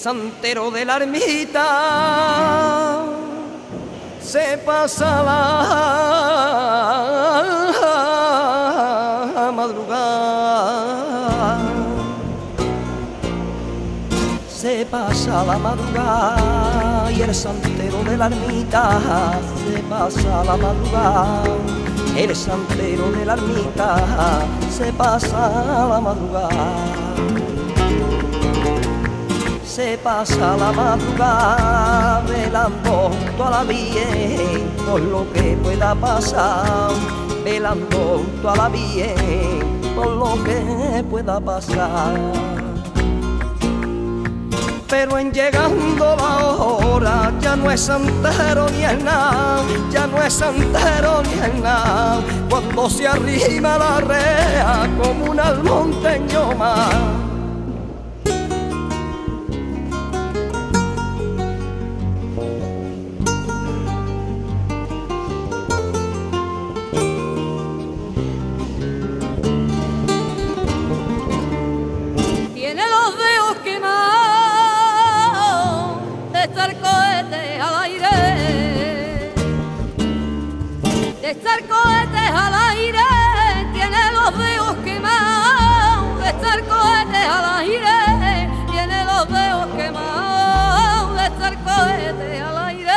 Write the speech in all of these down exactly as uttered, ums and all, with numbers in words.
santero de la ermita se pasa la madrugada, se pasa la madrugada y el santero de la ermita se pasa la madrugada, el santero de la ermita se pasa la madrugada. Se pasa la madrugada velando toda la bien por lo que pueda pasar, velando toda la bien por lo que pueda pasar. Pero en llegando la hora ya no es santero ni es nada, ya no es santero ni es nada, cuando se arrima la rea como un almonteño más. Estar cohetes al aire, tiene los dedos quemados. De estar cohetes al aire, tiene los dedos quemados. De estar cohetes al aire,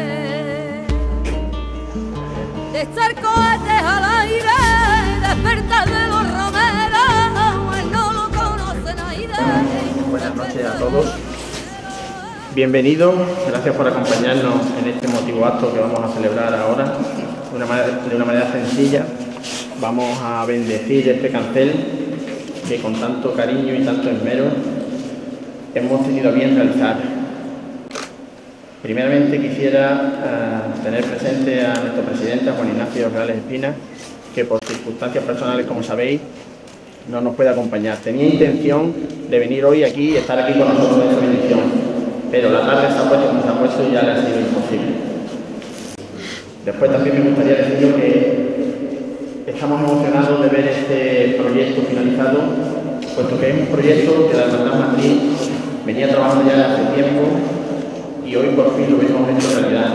de estar cohetes al aire, despertar de los romeros, él no lo conoce nadie. Buenas noches a todos. Bienvenidos, gracias por acompañarnos en este emotivo acto que vamos a celebrar ahora. De una, manera, de una manera sencilla vamos a bendecir este cancel que con tanto cariño y tanto esmero hemos tenido a bien realizar. Primeramente quisiera uh, tener presente a nuestro presidente, a Juan Ignacio Reales Espinas, que por circunstancias personales, como sabéis, no nos puede acompañar. Tenía intención de venir hoy aquí y estar aquí con nosotros en esta bendición, pero la tarde se ha puesto como se ha puesto y ya le ha sido imposible. Después también me gustaría deciros que estamos emocionados de ver este proyecto finalizado, puesto que es un proyecto que la Hermandad Matriz venía trabajando ya hace tiempo y hoy por fin lo hemos hecho realidad.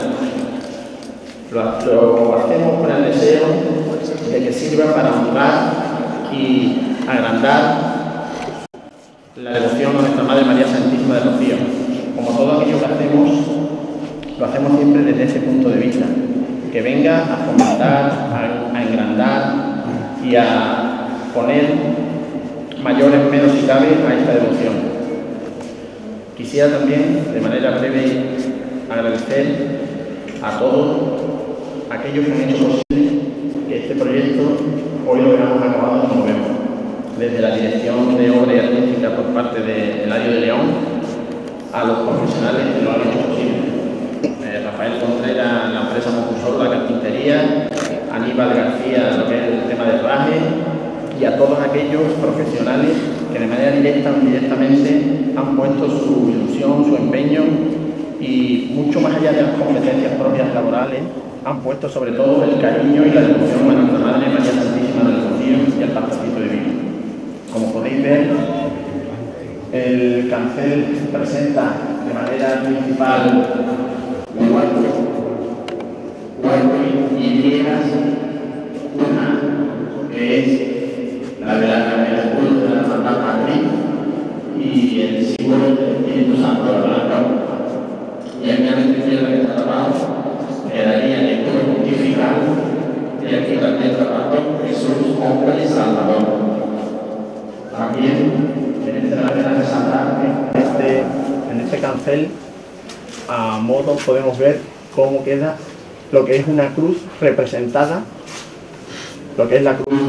Lo, lo hacemos con el deseo de que sirva para honrar y agrandar la devoción a nuestra Madre María Santísima de Rocío. Como todo aquello que hacemos, lo hacemos siempre desde ese punto de vista, que venga a fomentar, a, a engrandar y a poner mayor esmero si cabe a esta devoción. Quisiera también, de manera breve, agradecer a todos aquellos que han hecho posible que este proyecto hoy lo veamos acabado como vemos, desde la Dirección de Obra y Artística por parte de Eladio de León a los profesionales que lo han hecho posible. Eh, Rafael Contreras, la empresa Mocusol, la carpintería, Aníbal García, lo que es el tema de raje, y a todos aquellos profesionales que de manera directa o indirectamente han puesto su ilusión, su empeño y mucho más allá de las competencias propias laborales, han puesto sobre todo el cariño y la devoción a nuestra Madre María Santísima del Rocío y al pastorcito divino. Como podéis ver, el cancel presenta de manera principal cuatro, cuatro hileras, una que es la de la carrera de la Hermandad Matriz y el símbolo del Espíritu Santo de la Blanca. Y aquí a la izquierda que está tapado quedaría el escudo pontifical y aquí también tapado Jesús, hombre y Salvador. También merece la pena resaltar que este, en este cancel a modo podemos ver cómo queda lo que es una cruz representada, lo que es la cruz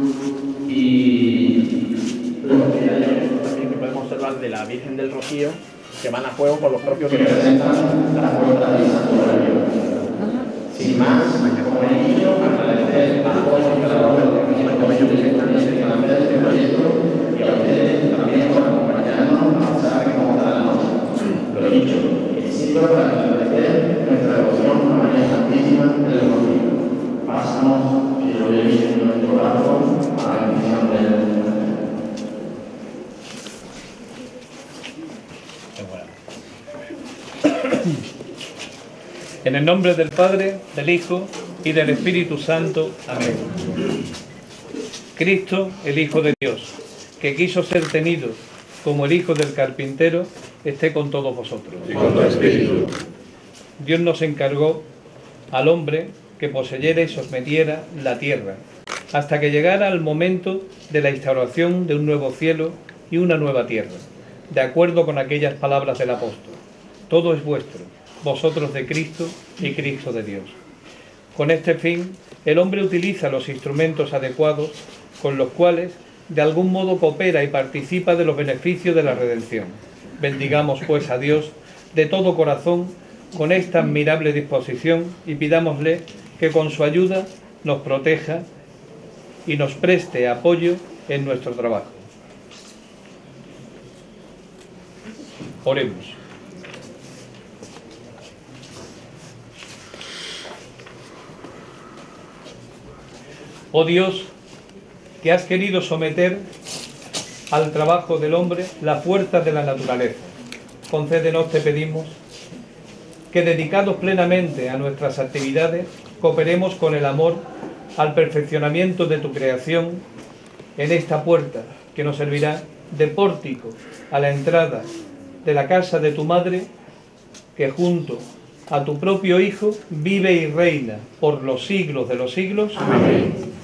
y lo que también que podemos observar de la Virgen del Rocío, que van a juego con los propios que representan la puerta del santuario. Sin más, como he dicho, agradecer a todos los colaboradores que están en este proyecto y a ustedes también por acompañarnos a pasar que vamos a dar la noche. Lo he dicho, que sirva para agradecer nuestra devoción a María Santísima del Rocío. Pasamos, si lo voy a decir en nuestro brazo, a la bendición del... Qué bueno. En el nombre del Padre, del Hijo y del Espíritu Santo. Amén. Cristo, el Hijo de Dios, que quiso ser tenido como el hijo del carpintero, esté con todos vosotros. Y con tu espíritu. Dios nos encargó al hombre que poseyera y sometiera la tierra, hasta que llegara el momento de la instauración de un nuevo cielo y una nueva tierra, de acuerdo con aquellas palabras del apóstol. Todo es vuestro, vosotros de Cristo y Cristo de Dios. Con este fin, el hombre utiliza los instrumentos adecuados con los cuales de algún modo coopera y participa de los beneficios de la redención. Bendigamos pues a Dios de todo corazón con esta admirable disposición y pidámosle que con su ayuda nos proteja y nos preste apoyo en nuestro trabajo. Oremos. Oh Dios, que has querido someter al trabajo del hombre las fuerzas de la naturaleza, concédenos, te pedimos, que dedicados plenamente a nuestras actividades, cooperemos con el amor al perfeccionamiento de tu creación en esta puerta que nos servirá de pórtico a la entrada de la casa de tu madre, que junto a tu propio Hijo vive y reina por los siglos de los siglos. Amén.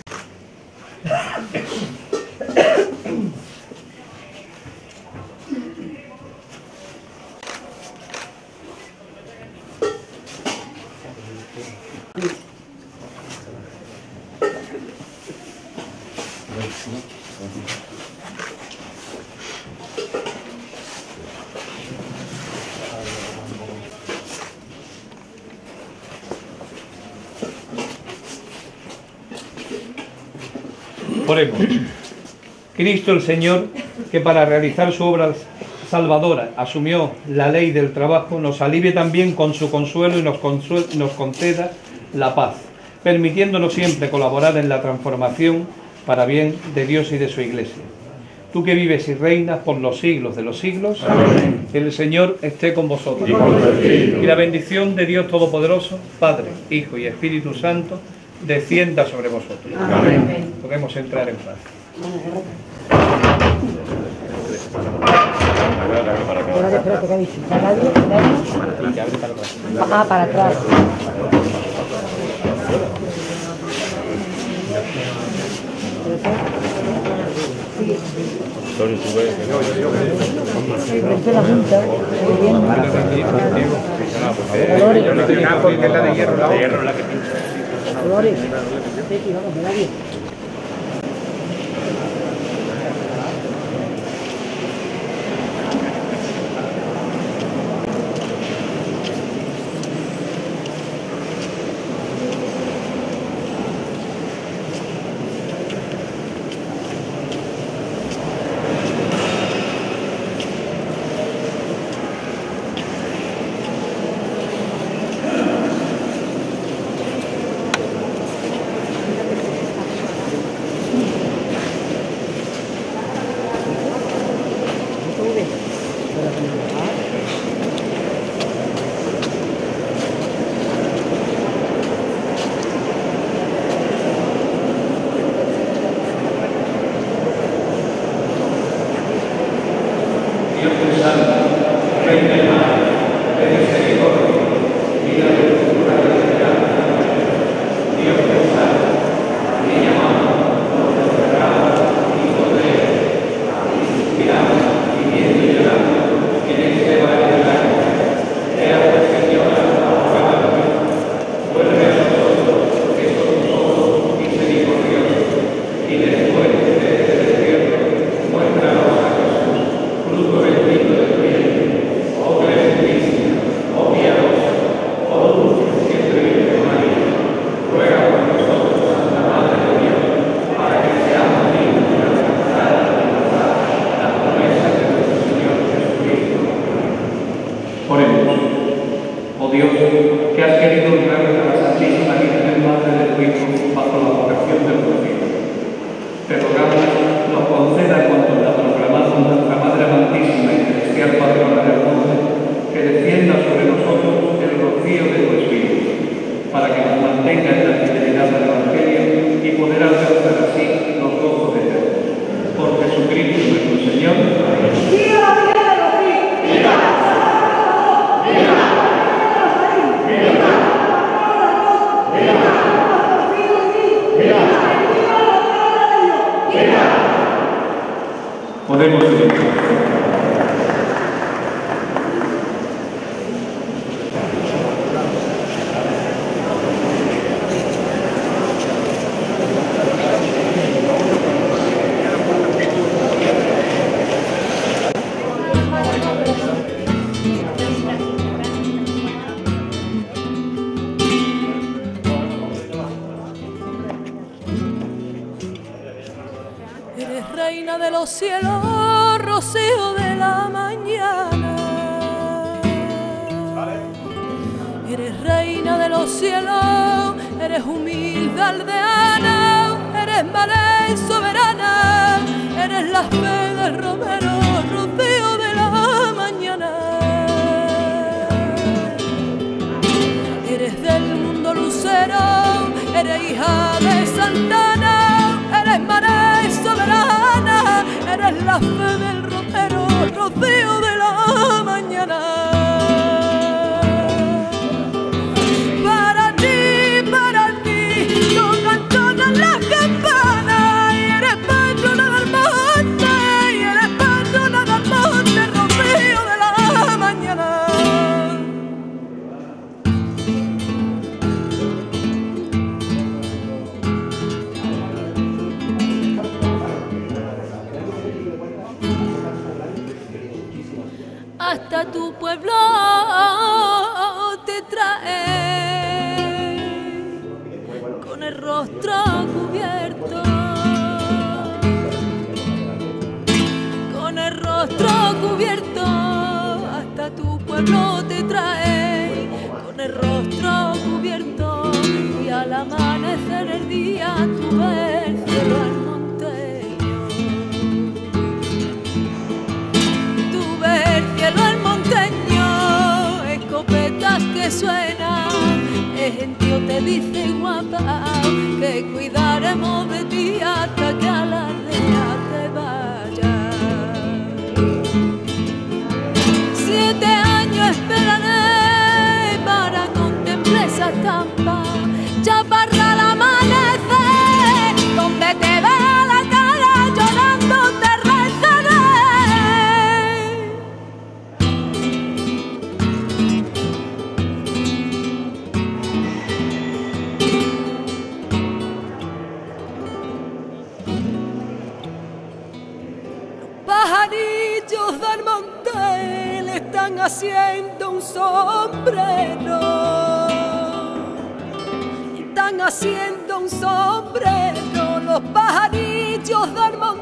Oremos. Cristo el Señor, que para realizar su obra salvadora asumió la ley del trabajo, nos alivie también con su consuelo y nos, consuel nos conceda la paz, permitiéndonos siempre colaborar en la transformación para bien de Dios y de su Iglesia. Tú que vives y reinas por los siglos de los siglos, amén. El Señor esté con vosotros. Y, con y la bendición de Dios Todopoderoso, Padre, Hijo y Espíritu Santo, descienda sobre vosotros. Amén. Podemos entrar en paz. Ah, para atrás. Tony, tú ves. Vente la junta. Porque es la de hierro, la de hierro la que pincha. Colores. Sí, vamos, me da bien. Que descienda sobre nosotros podemos evitar. Eres reina de los cielos, rocío de la mañana. Eres reina de los cielos, eres humilde aldeana, eres mala y soberana, eres la fe del romero, rocío de la mañana. Eres del mundo lucero, eres hija de Santana, eres mala y soberana, eres la fe del romero, rocío de la mañana. Para ti, para ti, tocan todas las campanas, y eres patrona del monte, y eres patrona del monte, rocío de la mañana. Hasta tu pueblo te trae con el rostro cubierto, con el rostro cubierto. Hasta tu pueblo te trae con el rostro cubierto, y al amanecer el día tú ves el cielo al monteño. Tú ves el cielo al monteño, escopetas que suenan, el gentío te dice guapa que cuidaremos de ti hasta que a la aldea te vayas. Siete años esperaré para contemplar esa estampa, chaparra al amanecer, donde te vea la cara llorando te rezaré. Pajarillos del monte le están haciendo un sombrero, están haciendo un sombrero los pajarillos del monte.